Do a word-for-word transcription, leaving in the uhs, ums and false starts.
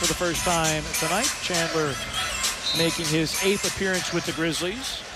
the first time tonight. Chandler making his eighth appearance with the Grizzlies.